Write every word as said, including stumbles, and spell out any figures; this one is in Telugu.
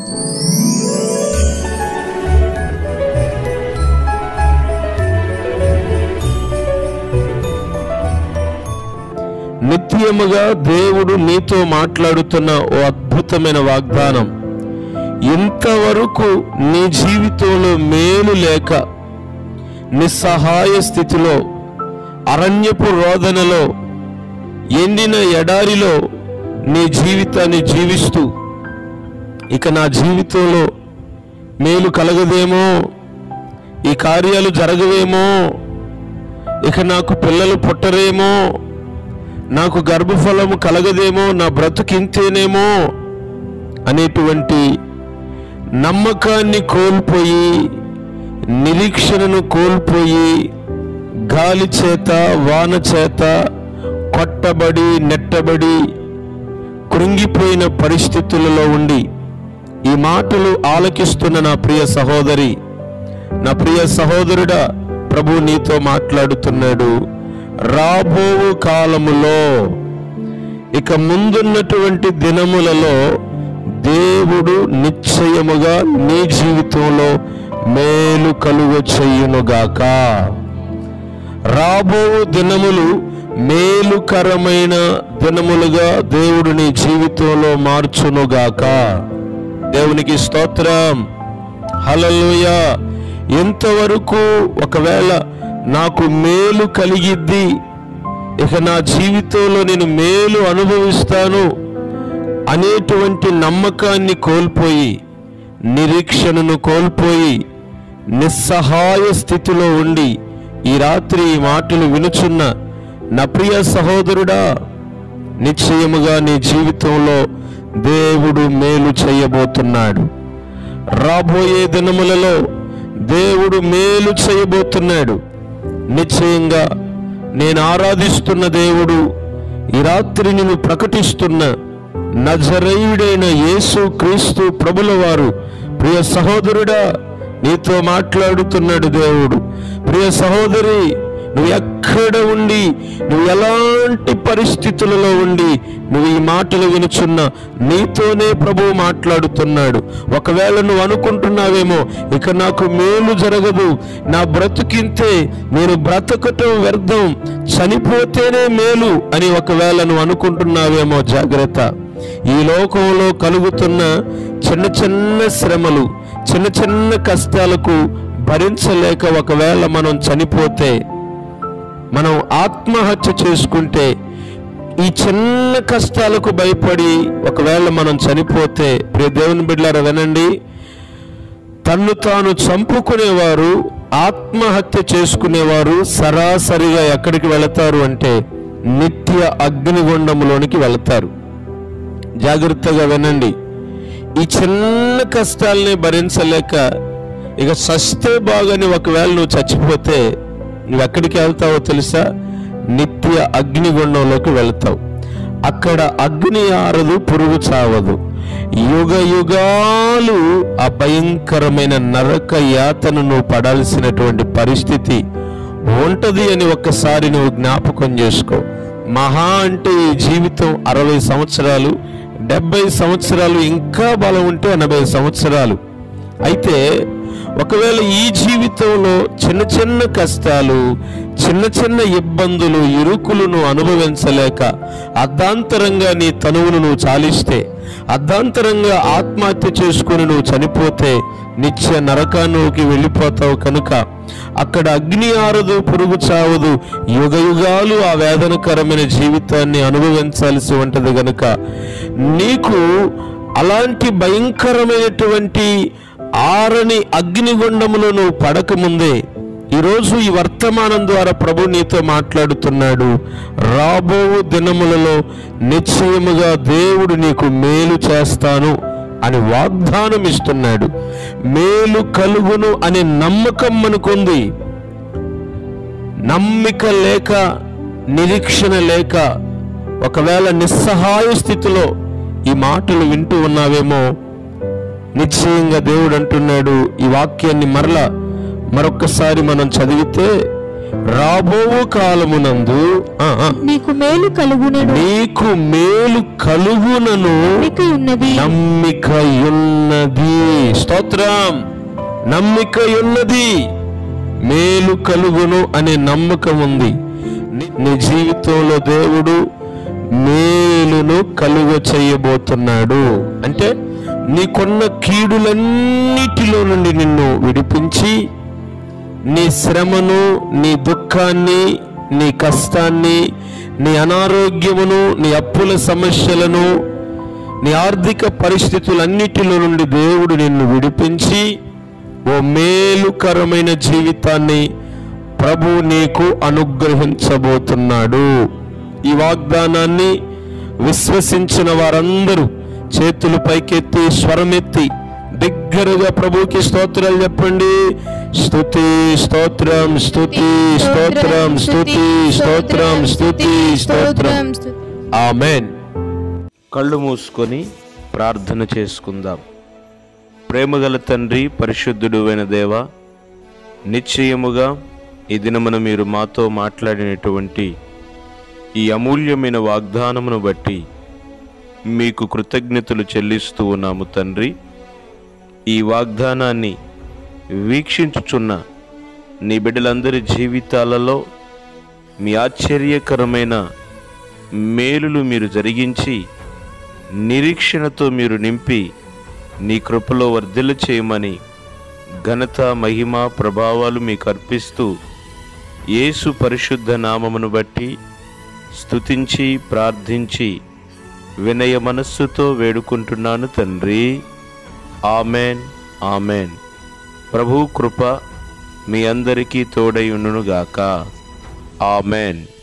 నిత్యముగా దేవుడు నీతో మాట్లాడుతున్న ఓ అద్భుతమైన వాగ్దానం. ఇంతవరకు నీ జీవితంలో మేలు లేక నిస్సహాయ స్థితిలో, అరణ్యపు రోదనలో, ఎండిన ఎడారిలో నీ జీవితాన్ని జీవిస్తూ ఇక నా జీవితంలో మేలు కలగదేమో, ఈ కార్యాలు జరగవేమో, ఇక నాకు పిల్లలు పుట్టరేమో, నాకు గర్భఫలము కలగదేమో, నా బ్రతుకింతేనేమో అనేటువంటి నమ్మకాన్ని కోల్పోయి, నిరీక్షణను కోల్పోయి, గాలి చేత వాన చేత కొట్టబడి నెట్టబడి కృంగిపోయిన పరిస్థితులలో ఉండి ఈ మాటలు ఆలకిస్తున్న నా ప్రియ సహోదరి, నా ప్రియ సహోదరుడా, ప్రభు నీతో మాట్లాడుతున్నాడు. రాబో కాలములో, ఇక ముందున్నటువంటి దినములలో దేవుడు నిశ్చయముగా నీ జీవితంలో మేలు కలుగ చేయునుగాక. రాబో దినములు మేలుకరమైన దినములుగా దేవుడు నీ జీవితంలో మార్చునుగాక. దేవునికి స్తోత్రం, హల్లెలూయా. ఎంతవరకు ఒకవేళ నాకు మేలు కలిగిద్ది, ఇక నా జీవితంలో నేను మేలు అనుభవిస్తాను అనేటువంటి నమ్మకాన్ని కోల్పోయి, నిరీక్షణను కోల్పోయి, నిస్సహాయ స్థితిలో ఉండి ఈ రాత్రి ఈ మాటలు వినుచున్న నా ప్రియ సహోదరుడా, నిశ్చయముగా నీ జీవితంలో దేవుడు మేలు చేయబోతున్నాడు. రాబోయే దినములలో దేవుడు మేలు చేయబోతున్నాడు. నిశ్చయంగా నేను ఆరాధిస్తున్న దేవుడు ఈ రాత్రి నేను ప్రకటిస్తున్న నజరేయుడైన యేసు క్రీస్తు ప్రభుల వారు, ప్రియ సహోదరుడా, నీతో మాట్లాడుతున్నాడు దేవుడు. ప్రియ సహోదరి, నువ్వు ఎక్కడ ఉండి, నువ్వు ఎలాంటి పరిస్థితులలో ఉండి నువ్వు ఈ మాటలు వినుచున్న నీతోనే ప్రభువు మాట్లాడుతున్నాడు. ఒకవేళ నువ్వు అనుకుంటున్నావేమో, ఇక నాకు మేలు జరగదు, నా బ్రతుకింతే, నేను బ్రతకటం వ్యర్థం, చనిపోతేనే మేలు అని ఒకవేళ నువ్వు అనుకుంటున్నావేమో, జాగ్రత్త. ఈ లోకంలో కలుగుతున్న చిన్న చిన్న శ్రమలు, చిన్న చిన్న కష్టాలకు భరించలేక ఒకవేళ మనం చనిపోతే, మనం ఆత్మహత్య చేసుకుంటే, ఈ చిన్న కష్టాలకు భయపడి ఒకవేళ మనం చనిపోతే, ప్రియ దేవుని బిడ్డలారా వినండి, తన్ను తాను చంపుకునేవారు, ఆత్మహత్య చేసుకునేవారు సరాసరిగా ఎక్కడికి వెళతారు అంటే నిత్య అగ్నిగుండంలోనికి వెళతారు. జాగ్రత్తగా వినండి. ఈ చిన్న కష్టాలని భరించలేక ఇక సస్తే బాగని ఒకవేళ నువ్వు చచ్చిపోతే నువ్వు ఎక్కడికి వెళ్తావో తెలుసా? నిత్య అగ్నిగుండంలోకి వెళ్తావు. అక్కడ అగ్ని ఆరదు, పురుగు చావదు. యుగ యుగాలు ఆ భయంకరమైన నరక యాతను నువ్వు పడాల్సినటువంటి పరిస్థితి ఉంటది అని ఒక్కసారి నువ్వు జ్ఞాపకం చేసుకో. మహా అంటే ఈ జీవితం అరవై సంవత్సరాలు, డెబ్బై సంవత్సరాలు, ఇంకా బలం ఉంటే ఎనభై సంవత్సరాలు. అయితే ఒకవేళ ఈ జీవితంలో చిన్న చిన్న కష్టాలు, చిన్న చిన్న ఇబ్బందులు, ఇరుకులు నువ్వు అనుభవించలేక అర్ధాంతరంగా నీ తనువును నువ్వు చాలిస్తే, అర్ధాంతరంగా ఆత్మహత్య చేసుకుని నువ్వు చనిపోతే నిత్య నరకానికి వెళ్ళిపోతావు. కనుక అక్కడ అగ్ని ఆరదు, పురుగు చావదు, యుగ యుగాలు ఆ వేదనకరమైన జీవితాన్ని అనుభవించాల్సి ఉంటది. కనుక నీకు అలాంటి భయంకరమైనటువంటి ఆరని అగ్నిగుండములో నువ్వు పడకముందే ఈరోజు ఈ వర్తమానం ద్వారా ప్రభు నీతో మాట్లాడుతున్నాడు. రాబో దినములలో నిశ్చయముగా దేవుడు నీకు మేలు చేస్తాను అని వాగ్దానం ఇస్తున్నాడు. మేలు కలుగును అనే నమ్మకం మనకుంది. నమ్మిక లేక, నిరీక్షణ లేక ఒకవేళ నిస్సహాయ స్థితిలో ఈ మాటలు వింటూ ఉన్నావేమో, నిశ్చయంగా దేవుడు అంటున్నాడు. ఈ వాక్యాన్ని మరలా మరొక్కసారి మనం చదివితే రాబోవు కాలమునందు ఆ, ఆ, నీకు మేలు కలుగునను నీకు మేలు కలుగునను నమ్మిక ఉన్నది. నమ్మిక ఉన్నది. స్తోత్రం. నమ్మిక ఉన్నది. మేలు కలుగును అనే నమ్మకం ఉంది. నీ- నీ జీవితంలో దేవుడు మేలును కలుగ చేయబోతున్నాడు. అంటే నీకున్న కీడులన్నిటిలో నుండి నిన్ను విడిపించి నీ శ్రమను, నీ దుఃఖాన్ని, నీ కష్టాన్ని, నీ అనారోగ్యమును, నీ అప్పుల సమస్యలను, నీ ఆర్థిక పరిస్థితులన్నిటిలో నుండి దేవుడు నిన్ను విడిపించి ఓ మేలుకరమైన జీవితాన్ని ప్రభు నీకు అనుగ్రహించబోతున్నాడు. ఈ వాగ్దానాన్ని విశ్వసించిన వారందరూ చేతులు పైకెత్తి స్వరమెత్తి దగ్గరగా ప్రభుకి స్తోత్రాలు చెప్పండి. స్తుతి స్తోత్రం, స్తుతి స్తోత్రం, స్తుతి స్తోత్రం, స్తుతి స్తోత్రం. ఆమేన్. కళ్ళు మూసుకొని ప్రార్థన చేసుకుందాం. ప్రేమగల తండ్రి, పరిశుద్ధుడు అయిన దేవ, నిశ్చయముగా ఈ దినమున మీరు మాతో మాట్లాడినటువంటి ఈ అమూల్యమైన వాగ్దానమును బట్టి మీకు కృతజ్ఞతలు చెల్లిస్తూ ఉన్నాము తండ్రి. ఈ వాగ్దానాన్ని వీక్షించుచున్న నీ బిడ్డలందరి జీవితాలలో మీ ఆశ్చర్యకరమైన మేలులు మీరు జరిగించి నిరీక్షణతో మీరు నింపి నీ కృపలో వర్ధిల్ల చేయమని ఘనత, మహిమ, ప్రభావాలు మీకు అర్పిస్తూ యేసు పరిశుద్ధ నామమును బట్టి స్తుతించి ప్రార్థించి వినయ మనస్సుతో వేడుకుంటున్నాను తండ్రి. Amen, amen. ప్రభు కృప మీ అందరికీ తోడై ఉండునుగాక. ఆమెన్.